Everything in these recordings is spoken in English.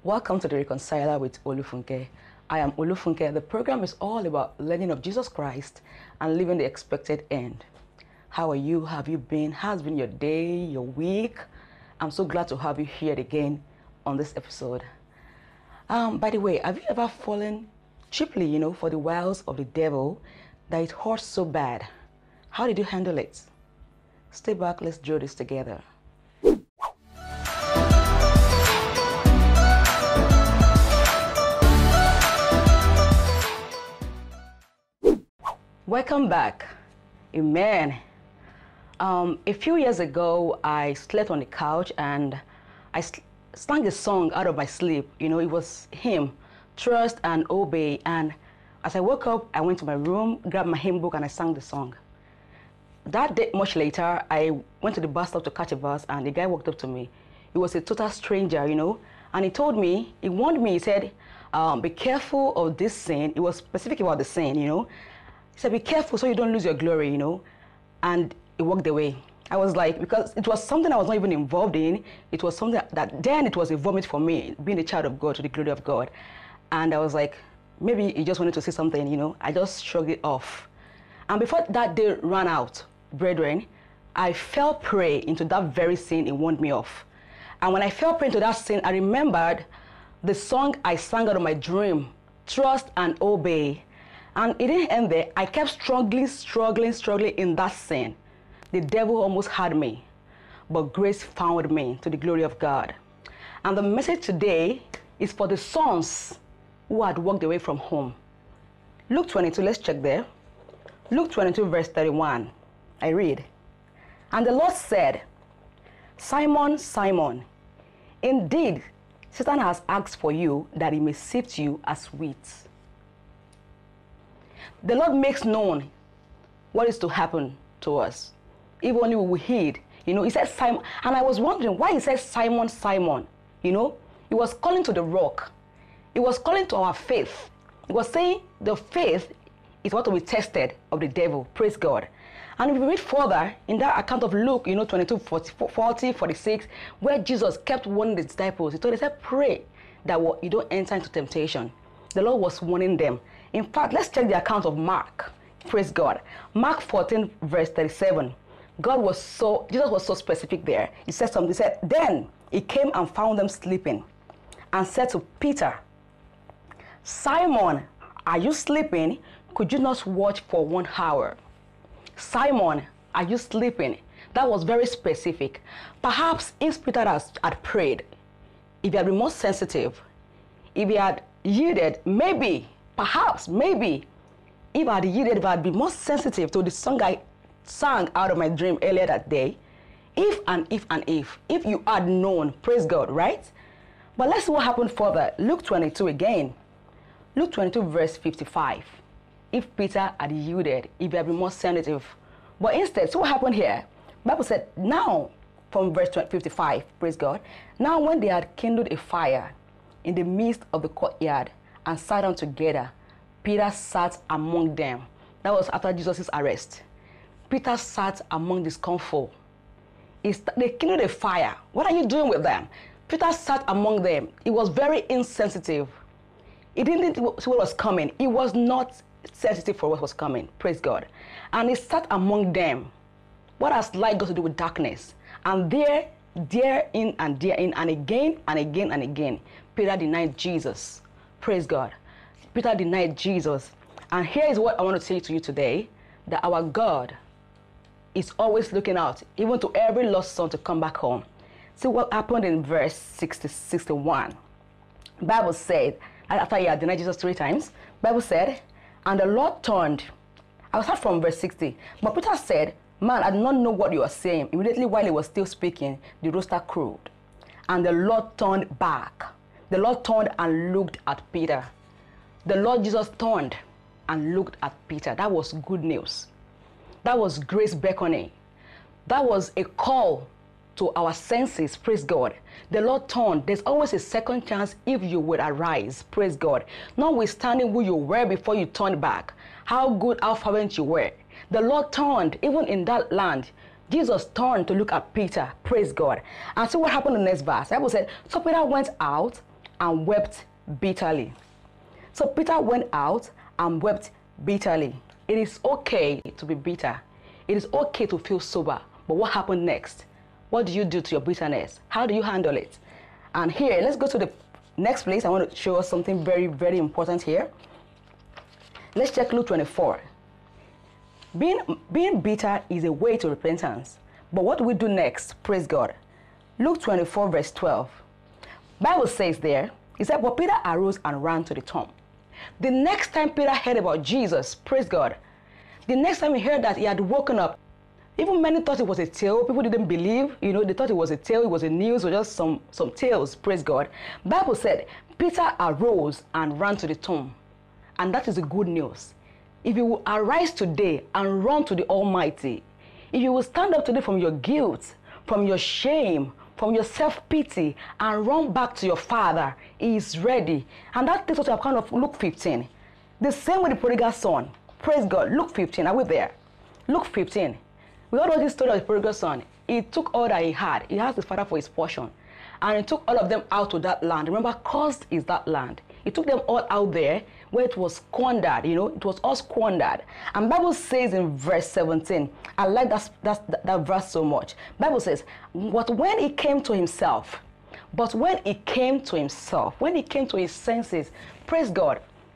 Welcome to the Reconciler with Olufunke. I am Olufunke. The program is all about learning of Jesus Christ and living the expected end. How are you? Have you been? How's been your day, your week? I'm so glad to have you here again on this episode. By the way, have you ever fallen cheaply, for the wiles of the devil that it hurts so bad? How did you handle it? Stay back, let's draw this together. Welcome back. Amen. A few years ago, I slept on the couch and I sang a song out of my sleep. It was hymn, Trust and Obey. And as I woke up, I went to my room, grabbed my hymn book, and I sang the song. That day, much later, I went to the bus stop to catch a bus, and the guy walked up to me. He was a total stranger, and he warned me, he said, be careful of this sin. It was specific about the sin, He said, be careful so you don't lose your glory, And he walked away. I was like, because it was something I was not even involved in. It was something that then it was a vomit for me, being a child of God to the glory of God. And I was like, maybe he just wanted to say something, I just shrugged it off. And before that day ran out, brethren, I fell prey into that very sin he warned me of. And when I fell prey into that sin, I remembered the song I sang out of my dream, Trust and Obey. And it didn't end there. I kept struggling in that sin. The devil almost had me, but grace found me to the glory of God. And the message today is for the sons who had walked away from home. Luke 22, let's check there. Luke 22, verse 31. I read, and the Lord said, Simon, Simon, indeed, Satan has asked for you that he may sift you as wheat. The Lord makes known what is to happen to us, if only we will heed. He said Simon, and I was wondering why he said Simon, Simon. He was calling to the rock. He was calling to our faith. He was saying the faith is what will be tested of the devil. Praise God. And if we read further in that account of Luke, 22, 40, 46, where Jesus kept warning the disciples, he said, pray that you don't enter into temptation. The Lord was warning them. In fact, let's check the account of Mark. Praise God. Mark 14, verse 37. Jesus was so specific there. He said something. He said, then he came and found them sleeping and said to Peter, Simon, are you sleeping? Could you not watch for 1 hour? Simon, are you sleeping? That was very specific. Perhaps if Peter had prayed, if he had been more sensitive, if he had yielded, maybe, if I had been more sensitive to the song I sang out of my dream earlier that day, if you had known, praise God, right? But let's see what happened further. Luke 22 again. Luke 22 verse 55. If Peter had yielded, if he had been more sensitive. But instead, see what happened here. The Bible said, now, from verse 55, praise God, now when they had kindled a fire in the midst of the courtyard and sat down together, Peter sat among them. That was after Jesus' arrest. Peter sat among this comfort. They kindled a fire. What are you doing with them? Peter sat among them. He was very insensitive. He didn't see what was coming. He was not sensitive for what was coming. Praise God. And he sat among them. What has light got to do with darkness? And therein, and again, Peter denied Jesus. Praise God. Peter denied Jesus. And here is what I want to say to you today, that our God is always looking out, even to every lost son to come back home. See what happened in verse 61. The Bible said, after he had denied Jesus 3 times, the Bible said, and the Lord turned. I'll start from verse 60. But Peter said, man, I do not know what you are saying. Immediately while he was still speaking, the rooster crowed. And the Lord turned back. The Lord turned and looked at Peter. The Lord Jesus turned and looked at Peter. That was good news. That was grace beckoning. That was a call to our senses. Praise God. The Lord turned. There's always a second chance if you would arise. Praise God. Notwithstanding who you were before you turned back, how good, how fervent you were. The Lord turned, even in that land. Jesus turned to look at Peter. Praise God. And see what happened in the next verse. The Bible said, so Peter went out and wept bitterly. So Peter went out and wept bitterly. It is okay to be bitter. It is okay to feel sober. But what happened next? What do you do to your bitterness? How do you handle it? And here, let's go to the next place. I want to show us something very, very important here. Let's check Luke 24. Being bitter is a way to repentance. But what do we do next? Praise God. Luke 24 verse 12. Bible says there, it said, but Peter arose and ran to the tomb. The next time Peter heard about Jesus, praise God, the next time he heard that he had woken up, even many thought it was a tale. People didn't believe, they thought it was a tale, it was a news, or just some tales, praise God. Bible said, Peter arose and ran to the tomb. And that is the good news. If you will arise today and run to the Almighty, if you will stand up today from your guilt, from your shame, from your self-pity, and run back to your Father, He is ready. And that takes us to account of Luke 15. The same with the prodigal son. Praise God. Luke 15. Are we there? Luke 15. We all know this story of the prodigal son. He took all that he had. He asked his father for his portion. And he took all of them out to that land. Remember, cursed is that land. He took them all out there where it was squandered, it was all squandered. And Bible says in verse 17, I like that verse so much. Bible says, but when he came to himself, when he came to his senses, praise God,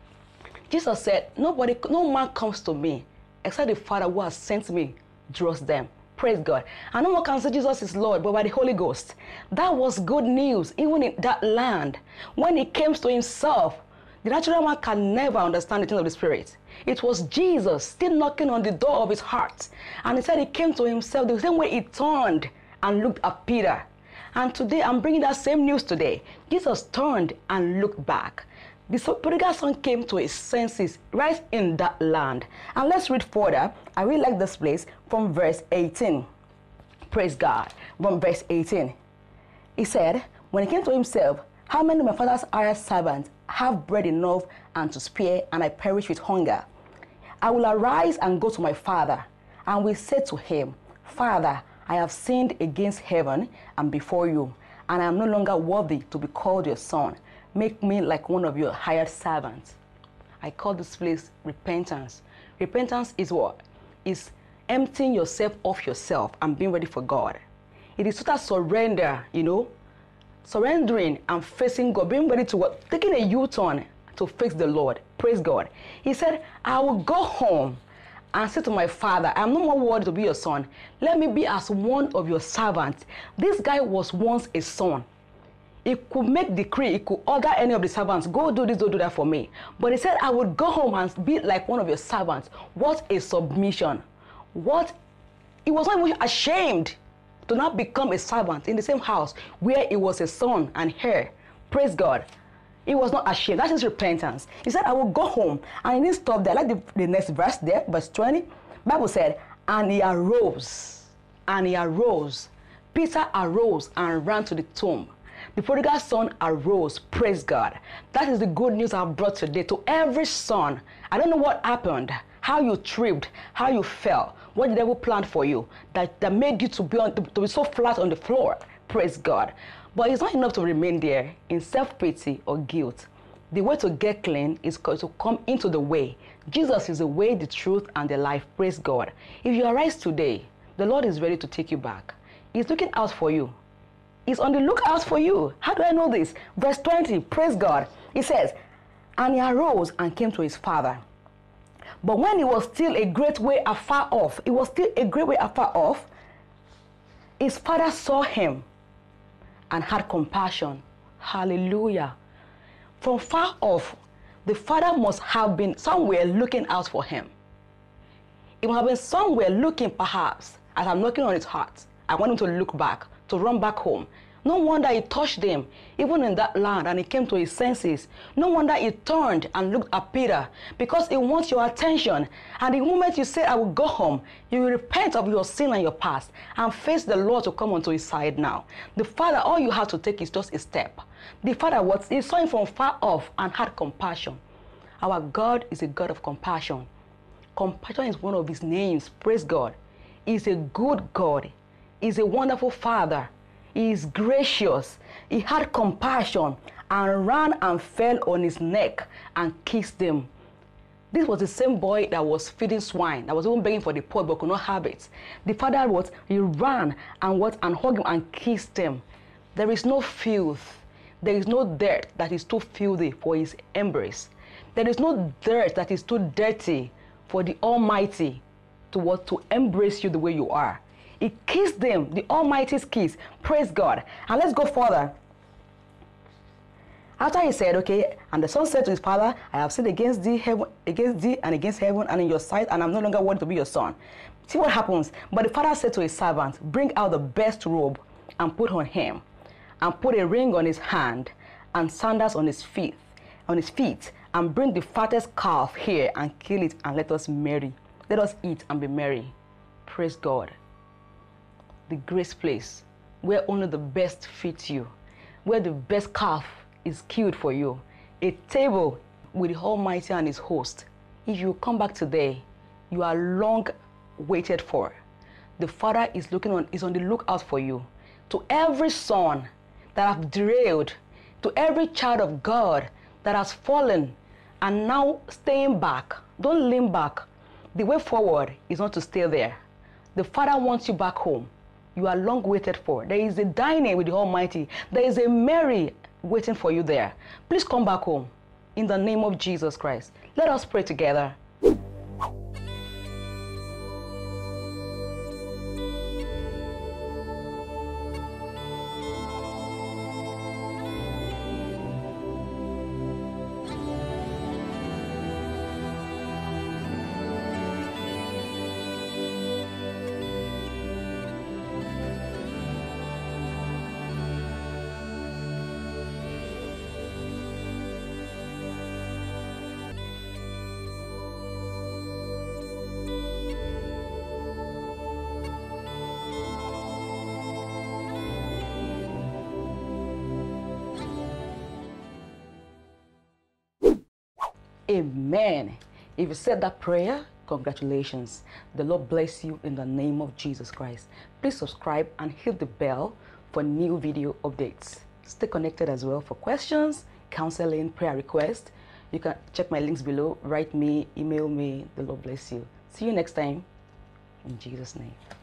Jesus said, no man comes to me except the Father who has sent me draws them. Praise God. And no one can say Jesus is Lord, but by the Holy Ghost. That was good news, even in that land. When he came to himself, the natural man can never understand the things of the Spirit. It was Jesus still knocking on the door of his heart. And he said he came to himself the same way he turned and looked at Peter. And today, I'm bringing that same news today. Jesus turned and looked back. The prodigal son came to his senses right in that land. And let's read further. I really like this place from verse 18. Praise God. From verse 18. He said, when he came to himself, how many of my father's hired servants have bread enough and to spare, and I perish with hunger? I will arise and go to my father, and will say to him, Father, I have sinned against heaven and before you, and I am no longer worthy to be called your son. Make me like one of your hired servants. I call this place repentance. Repentance is what? Is emptying yourself of yourself and being ready for God. It is total surrender, surrendering and facing God, being ready to what? Taking a U-turn to face the Lord. Praise God. He said, I will go home and say to my father, I am no more worthy to be your son. Let me be as one of your servants. This guy was once a son. He could make decree, he could order any of the servants, go do this, go do that for me. But he said, I would go home and be like one of your servants. What a submission. He was not even ashamed to not become a servant in the same house where he was a son and heir. Praise God. He was not ashamed. That is repentance. He said, I will go home. And he didn't stop there. I like the next verse there, verse 20. Bible said, and he arose. And he arose. Peter arose and ran to the tomb. The prodigal son arose. Praise God. That is the good news I've brought today to every son. I don't know what happened, how you tripped, how you fell, what the devil planned for you that made you to be so flat on the floor. Praise God. But it's not enough to remain there in self-pity or guilt. The way to get clean is to come into the way. Jesus is the way, the truth, and the life. Praise God. If you arise today, the Lord is ready to take you back. He's looking out for you. He's on the lookout for you. How do I know this? Verse 20, praise God. It says, and he arose and came to his father. But when he was still a great way afar off, his father saw him and had compassion. Hallelujah. From far off, the father must have been somewhere looking out for him. He must have been somewhere looking, perhaps, as I'm knocking on his heart. I want him to look back, to run back home. No wonder he touched them, even in that land, and he came to his senses. No wonder he turned and looked at Peter, because he wants your attention. And the moment you say, I will go home, you will repent of your sin and your past, and face the Lord to come onto his side now. The Father, all you have to take is just a step. The Father, he saw him from far off and had compassion. Our God is a God of compassion. Compassion is one of his names. Praise God. He's a good God. He's a wonderful Father. He is gracious. He had compassion and ran and fell on his neck and kissed him. This was the same boy that was feeding swine, that was even begging for the pot but could not have it. The father he ran and hugged him and kissed him. There is no filth. There is no dirt that is too filthy for his embrace. There is no dirt that is too dirty for the Almighty to embrace you the way you are. He kissed them, the Almighty's kiss. Praise God. And let's go further. After he said, okay, and the son said to his father, I have sinned against thee and against heaven and in your sight, and I'm no longer worthy to be your son. See what happens. But the father said to his servant, bring out the best robe and put on him, and put a ring on his hand and sandals on his feet, and bring the fattest calf here and kill it, and let us marry. Let us eat and be merry. Praise God. The grace place where only the best fits you, where the best calf is killed for you, a table with the Almighty and his host. If you come back today, you are long waited for. The Father is on the lookout for you. To every son that have derailed, to every child of God that has fallen and now staying back, don't lean back. The way forward is not to stay there. The Father wants you back home. You are long waited for. There is a dining with the Almighty. There is a Mary waiting for you there. Please come back home in the name of Jesus Christ. Let us pray together. Amen. If you said that prayer, congratulations. The Lord bless you in the name of Jesus Christ. Please subscribe and hit the bell for new video updates. Stay connected as well for questions, counseling, prayer requests. You can check my links below, write me, email me. The Lord bless you. See you next time. In Jesus' name.